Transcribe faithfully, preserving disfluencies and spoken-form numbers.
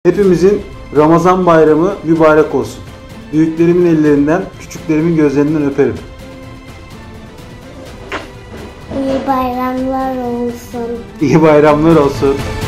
Hepimizin Ramazan bayramı mübarek olsun. Büyüklerimin ellerinden, küçüklerimin gözlerinden öperim. İyi bayramlar olsun. İyi bayramlar olsun.